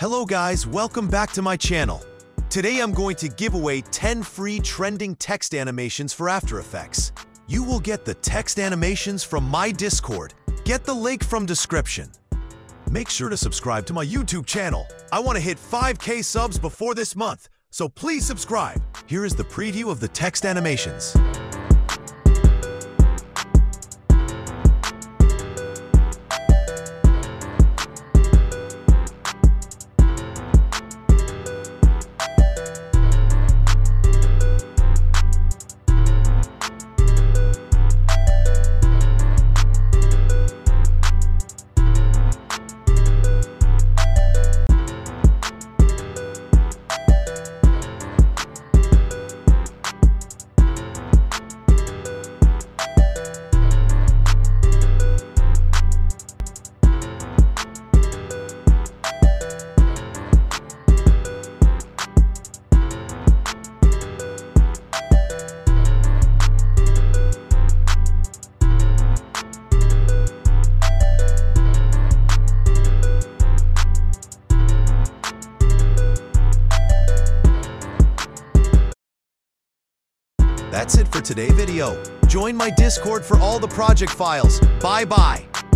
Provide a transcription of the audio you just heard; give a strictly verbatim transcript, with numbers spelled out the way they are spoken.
Hello guys, welcome back to my channel. Today I'm going to give away ten free trending text animations for After Effects. You will get the text animations from my Discord. Get the link from description. Make sure to subscribe to my YouTube channel. I want to hit five K subs before this month, so please subscribe. Here is the preview of the text animations. That's it for today's video. Join my Discord for all the project files. Bye bye.